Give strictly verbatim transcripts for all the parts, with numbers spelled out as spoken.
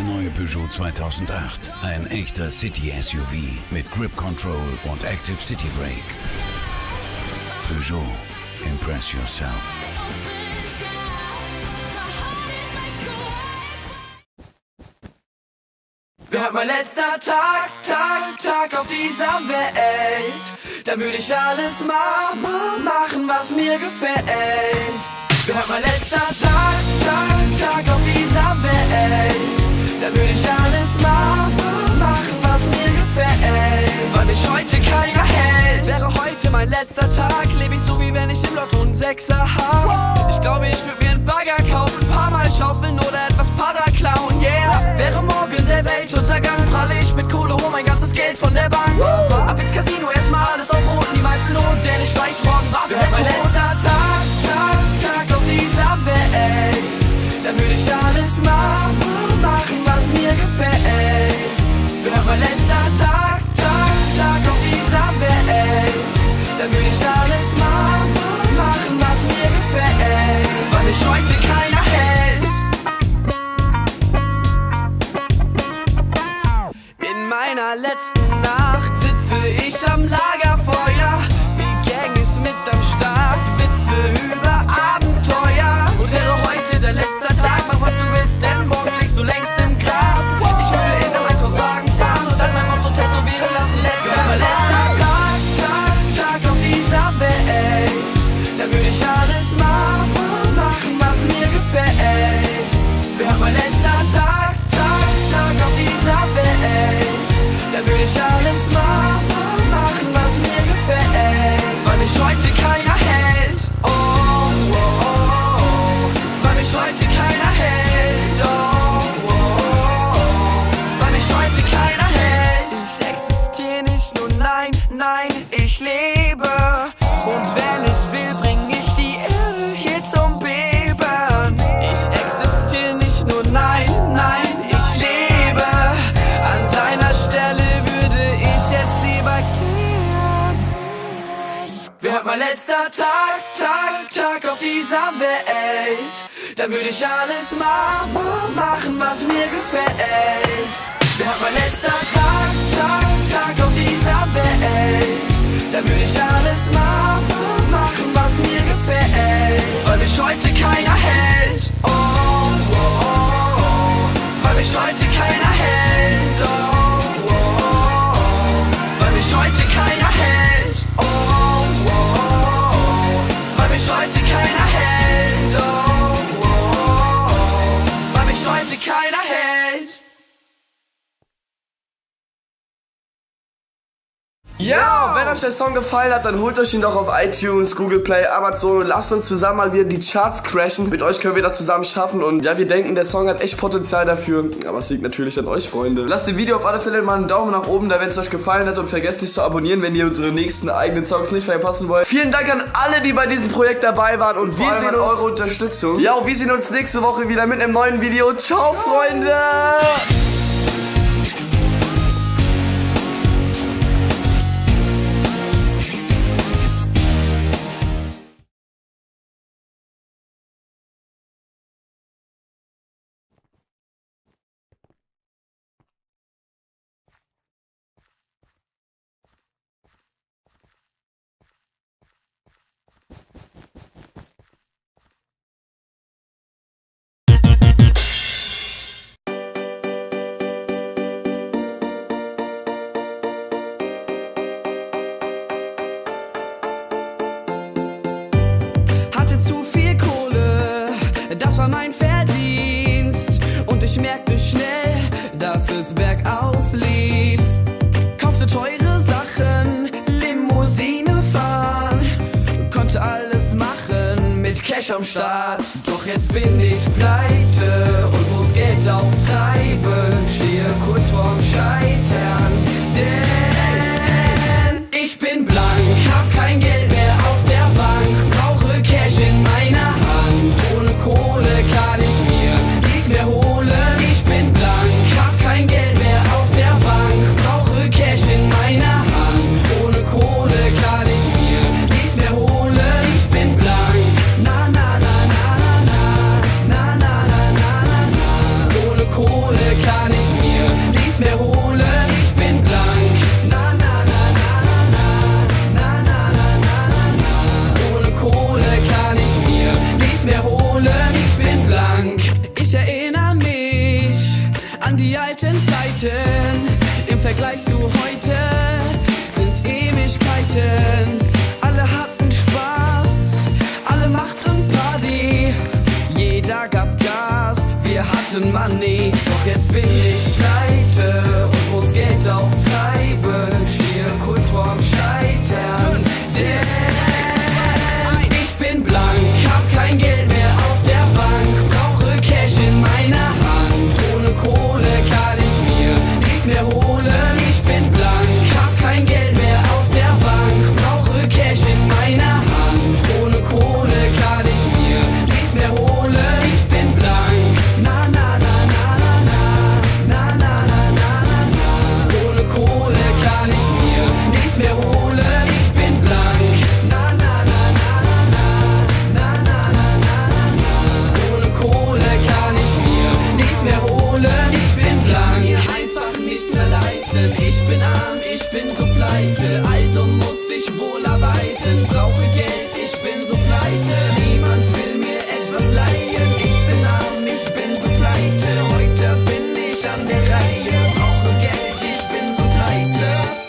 neue Peugeot zweitausendacht. Ein echter City-S U V mit Grip Control und Active City Brake. Peugeot. Impress yourself. Wär mein letzter Tag, Tag, Tag auf dieser Welt, dann würde ich alles ma ma machen, was mir gefällt. Wär mein letzter Tag, Tag, Tag auf dieser Welt, dann würde ich alles ma ma machen, was mir gefällt, weil mich heute keiner hält. Wäre heute mein letzter Tag, lebe ich so, wie wenn ich im Lotto einen Sechser hab. Ich glaube, ich würde mir einen Bagger kaufen, ein paar Mal schaufeln oder etwas Para klauen, yeah. Wäre morgen der Weltuntergang, pralle ich mit Kohle, hol mein ganzes Geld von der Bank. Ab ins Casino, erstmal alles auf Rot, niemals Not, denn ich weiß, morgen war der mein letzter Tag, Tag, Tag auf dieser Welt, dann würde ich alles ma ma machen, was mir gefällt. Wär mein letzter Tag, Tag, Tag auf dieser Welt, dann würde ich alles ma ma machen, was mir gefällt, weil mich heute keiner hält. In meiner letzten Nacht sitze ich am Lagerfeuer, die Gang ist mit am Start, Witze über Abenteuer. Und wäre heute dein letzter Tag, mach was du willst, denn morgen liegst du längst im Grab. Ich würde in den Einkaufswagen fahren und dann mein Motto tätowieren lassen. Letzter, mein letzter Tag, Tag, Tag auf dieser Welt, dann würde ich alles ma ma machen, was mir gefällt. Wär mein letzter Tag, Tag, Tag auf dieser Welt, dann würde ich alles ma ma machen, was mir gefällt, weil mich heute keiner hält. Oh, oh, oh, oh, weil mich heute keiner hält. Oh, oh, oh, oh, weil mich heute keiner hält. Ich existiere nicht nur, nein, nein, ich lebe. Und wenn ich will, bring ich die Erde hier zum Beben. Ich existiere nicht nur, nein, nein, ich lebe. An deiner Stelle würde ich jetzt lieber gehen. Wär mein letzter Tag, Tag, Tag auf dieser Welt, dann würde ich alles ma ma machen, was mir gefällt. Wär mein letzter Tag, Tag, Tag auf dieser Welt, dann würde ich alles ma ma machen, was mir gefällt, weil mich heute keiner hält. Oh, oh, oh, oh, weil mich heute keiner hält. Oh, oh, oh, oh, weil mich heute keiner hält. Oh, oh, oh, oh, weil mich heute keiner hält. Oh, oh, oh, oh, weil mich heute keiner hält. Ja, wenn euch der Song gefallen hat, dann holt euch ihn doch auf iTunes, Google Play, Amazon und lasst uns zusammen mal wieder die Charts crashen. Mit euch können wir das zusammen schaffen und ja, wir denken, der Song hat echt Potenzial dafür. Aber es liegt natürlich an euch, Freunde. Lasst dem Video auf alle Fälle mal einen Daumen nach oben da, wenn es euch gefallen hat und vergesst nicht zu abonnieren, wenn ihr unsere nächsten eigenen Songs nicht verpassen wollt. Vielen Dank an alle, die bei diesem Projekt dabei waren und wir sehen eure Unterstützung. Ja, und wir sehen uns nächste Woche wieder mit einem neuen Video. Ciao, Freunde! Zu viel Kohle, das war mein Verdienst. Und ich merkte schnell, dass es bergauf lief. Kaufte teure Sachen, Limousine fahren, konnte alles machen mit Cash am Start. Doch jetzt bin ich pleite und muss Geld auftreiben. Stehe kurz vorm Scheitern, denn ich bin blank, hab kein Geld mehr auf der Bank, brauche Cash in meiner Hand. Ohne Kohle kann ich mir nichts mehr holen. Ich bin blank, hab kein Geld mehr auf der Bank, brauche Cash in meiner Hand. Ohne Kohle kann ich mir nichts mehr holen. Ich bin blank, na na na na na na na na na na na. Ohne Kohle die alten Zeiten. Im Vergleich zu heute sind's Ewigkeiten. Alle hatten Spaß, alle machten Party. Jeder gab Gas, wir hatten Money. Doch jetzt bin ich pleite und muss Geld auftreiben. Stehe kurz vorm Scheitern. Yeah. Ich bin blank, hab kein Geld mehr auf der Bank. Brauche Cash in meiner Hand. Ohne Kohle kann ich mir nichts mehr holen. Ich bin blank, hab kein Geld mehr auf der Bank. Brauche Cash in meiner Hand. Ohne Kohle kann ich mir nichts mehr holen. Ich bin blank. Na na na na na na na na na na na. Ohne Kohle kann ich mir nichts mehr holen. Ich bin blank. Na na na na na na na na na na na. Ohne Kohle kann ich mir nichts mehr holen. Ich bin blank. Mir einfach nichts mehr leisten. Ich bin arm, ich bin so pleite. Also muss ich wohl arbeiten. Brauche Geld, ich bin so pleite. Niemand will mir etwas leihen. Ich bin arm, ich bin so pleite. Heute bin ich an der Reihe. Brauche Geld, ich bin so pleite.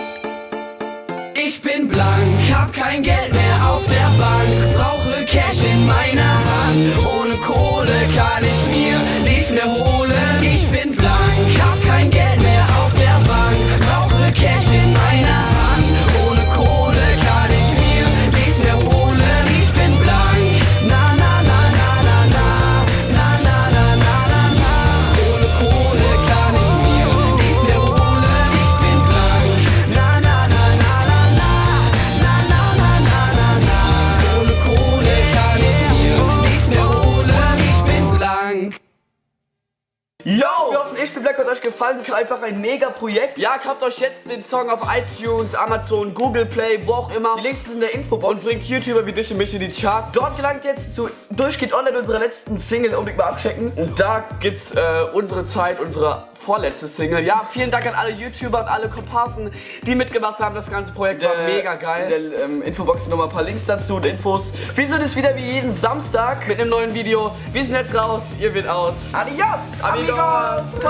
Ich bin blank, hab kein Geld mehr auf der Bank. Brauche Cash in meiner Hand. Ohne Kohle kann ich mir nichts mehr holen. Ich bin blank, hab kein Geld mehr auf der Bank. Brauche Cash in meiner Hand. Ohne Kohle kann ich mir nichts mehr holen. Ich bin blank. Na na na na na na na na na na na na. Ohne Kohle kann ich mir nichts mehr holen. Ich bin blank. Na na na na na na na na na na na na. Ohne Kohle kann ich mir nichts mehr holen. Ich bin blank. Yo! Wir hoffen, Ich bin Black hat euch gefallen. Das ist einfach ein mega Projekt. Ja, kauft euch jetzt den Song auf iTunes, Amazon, Google Play, wo auch immer. Die Links sind in der Infobox. Und bringt YouTuber wie dich und mich in die Charts. Dort gelangt jetzt zu Durchgeht Online, unsere letzten Single. Unbedingt mal abchecken. Und da gibt's äh, unsere Zeit, unsere vorletzte Single. Ja, vielen Dank an alle YouTuber und alle Komparsen, die mitgemacht haben. Das ganze Projekt war äh, mega geil. In der ähm, Infobox sind nochmal ein paar Links dazu und Infos. Wir sind es wieder wie jeden Samstag mit einem neuen Video. Wir sind jetzt raus, ihr wird aus. Adios, amigos! amigos.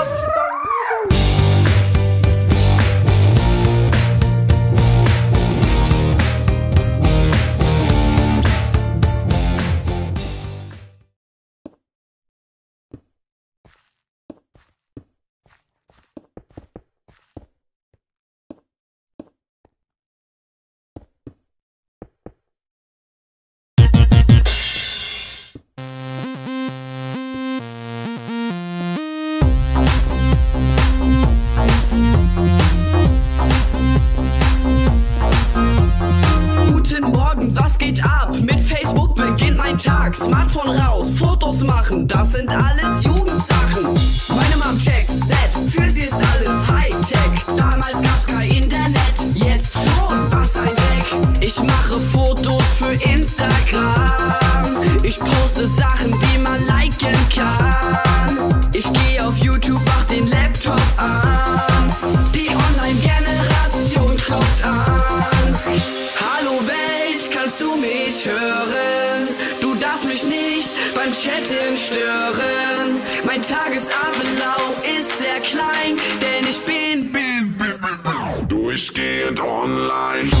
Tag, Smartphone raus, Fotos machen, das sind alles Jugendsachen. Meine Mom checkt's nett, für sie ist alles Hightech. Damals gab's kein Internet, jetzt schon, was ein Dreck. Ich mache Fotos für Instagram, ich poste Sachen, die man liken kann. Ich gehe auf YouTube, mach den Laptop an, die Online-Generation klopft an. Hallo Welt, kannst du mich hören? Du darfst mich nicht beim Chatten stören. Mein Tagesablauf ist sehr klein, denn ich bin, bin, bin, bin durchgehend online.